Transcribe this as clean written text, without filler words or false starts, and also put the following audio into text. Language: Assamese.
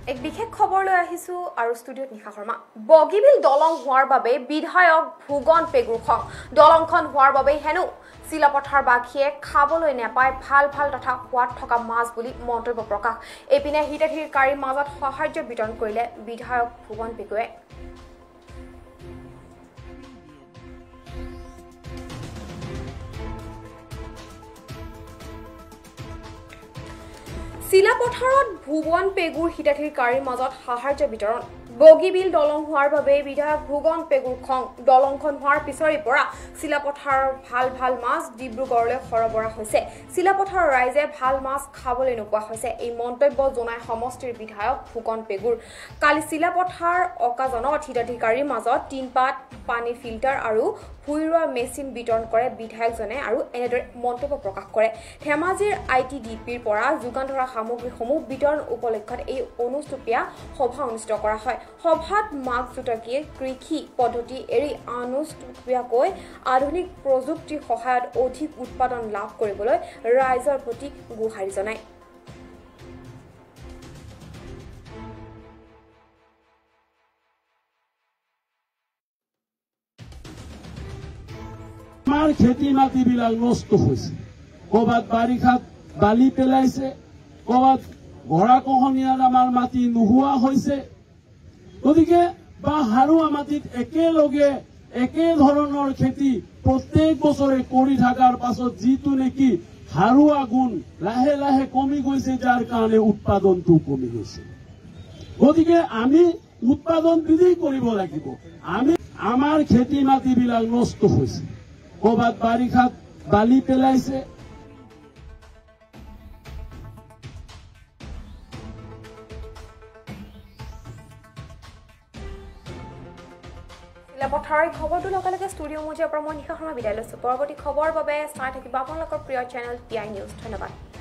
এক বিশেষ খবৰ লৈ আহিছো আৰু ষ্টুডিঅ'ত নিশা শৰ্মা বগীবিল দলং হোৱাৰ বাবে বিধায়ক ভুগন পেগুৰ খং দলংখন হোৱাৰ বাবে হেনো চিলাপথাৰ বাখীয়ে খাবলৈ নেপায় ভাল তথা সোৱাদ থকা মাছ বুলি মন্তব্য প্ৰকাশ এপিনে হিতাধিকাৰীৰ মাজত সাহায্য বিতৰণ কৰিলে বিধায়ক ভুগন পেগুৱে চিলাপথাৰত ভুগন পেগুৰ হিতাধিকাৰীৰ মাজত সাহায্য বিতৰণ বগীবিল দলং হোৱাৰ বাবে বিধায়ক ভুগন পেগুৰ খং দলংখন হোৱাৰ পিছৰে পৰা চিলাপথাৰৰ ভাল মাছ ডিব্ৰুগড়লৈ সৰবৰাহ হৈছে চিলাপথাৰৰ ৰাইজে ভাল মাছ খাবলৈ নোপোৱা হৈছে এই মন্তব্য জনাই সমষ্টিৰ বিধায়ক ভুগন পেগুৰ কালি চিলাপথাৰ অকাজনত হিতাধিকাৰীৰ মাজত টিনপাত পানী ফিল্টাৰ আৰু ভুইৰোৱা মেচিন বিতৰণ কৰে বিধায়কজনে আৰু এনেদৰে মন্তব্য প্ৰকাশ কৰে ধেমাজিৰ ITDPৰ পৰা যোগান ধৰা সামগ্ৰীসমূহ বিতৰণ উপলক্ষত এই অনুষ্ঠুপীয়া সভা অনুষ্ঠিত কৰা হয় সভাত মাক জোতাকীয়ে কৃষি পদ্ধতি এৰি অনুষ্ঠুপীয়াকৈ আধুনিক প্ৰযুক্তিৰ সহায়ত অধিক উৎপাদন লাভ কৰিবলৈ ৰাইজৰ প্ৰতি গুহাৰি জনায় আমাৰ খেতি মাটিবিলাক নষ্ট হৈছে ক'ৰবাত বাৰিষাত বালি পেলাইছে ক'ৰবাত গৰাখহনীয়াত আমাৰ মাটি নোহোৱা হৈছে গতিকে বা হাৰুৱা মাটিত একেলগে একে ধৰণৰ খেতি প্ৰত্যেক বছৰে কৰি থকাৰ পাছত যিটো নেকি হাৰুৱা গুণ লাহে কমি গৈছে যাৰ কাৰণে উৎপাদনটো কমি গৈছে গতিকে আমি উৎপাদন বৃদ্ধি কৰিব লাগিব আমি আমাৰ খেতি মাটিবিলাক নষ্ট হৈছে ক'ৰবাত বাৰিষাত বালি পেলাইছে চিলাপথাৰৰ খবৰটো লগে ষ্টুডিঅ' মজিয়াৰ পৰা মই নিশা শৰ্মা বিদায় লৈছো পৰৱৰ্তী খবৰৰ বাবে চাই থাকিব আপোনালোকৰ প্ৰিয় চেনেল PI নিউজ ধন্যবাদ